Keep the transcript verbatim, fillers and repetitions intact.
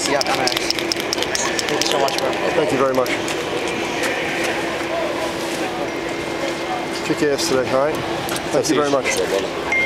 Yeah, M X. Thank you so much, bro. Thank you very much. Kick ass today, alright? Thank you very much.